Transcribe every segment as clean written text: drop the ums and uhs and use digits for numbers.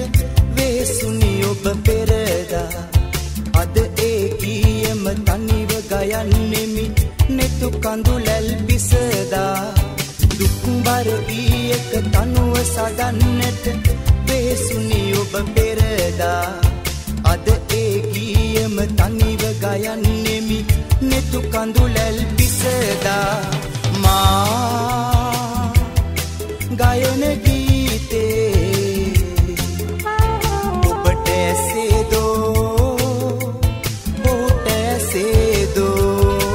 වේසුනි ඔබ පෙරදා අද ඒ ගීයම තනිව ගයන්නෙමි නෙතු කඳුලැල් පිසදා දුක්බර ගීයක තනුව සදන්නට වේසුනි ඔබ පෙරදා අද ඒ ගීයම තනිව ගයන්නෙමි නෙතු කඳුලැල් පිසදා මා ගයන ගීතේ ඔබට ඇසේදෝ ඔහුට ඇසේදෝ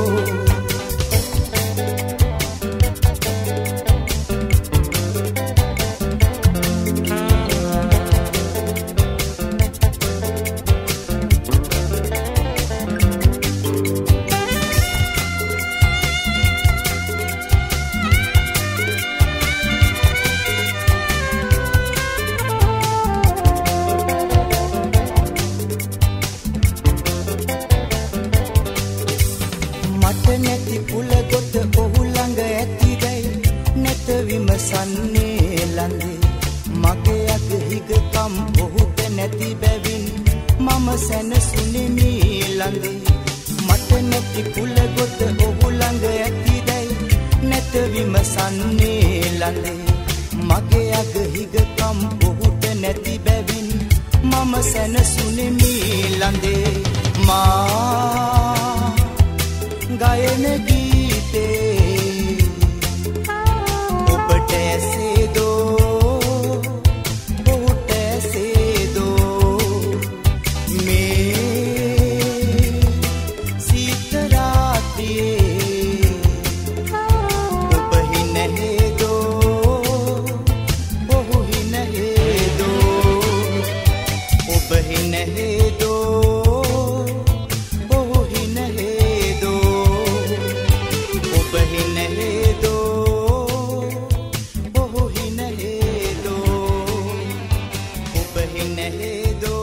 නැති පුල ගොත ඔහු ළඟ ඇතිදැයි නැත විමසන්නේ ලඳේ මගේ අග හිගකම් ඔහුට නැති බැවින් මම සැනසුනිමි ලඳේ මට නැති පුල ගොත ඔහු ළඟ ඇතිදැයි නැත විමසන්නේ ලඳේ මගේ අග හිගකම් ඔහුට නැති බැවින් මම සැනසුනිමි ලඳේ මා ගයන ගීතේ ඔබට ඇසේදෝ ඔහුට ඇසේදෝ මේ සීත රාත්‍රියේ ඔබ හිනහේදෝ ඔහු හිනහේදෝ ඔබ හිනහේදෝ नहीं दो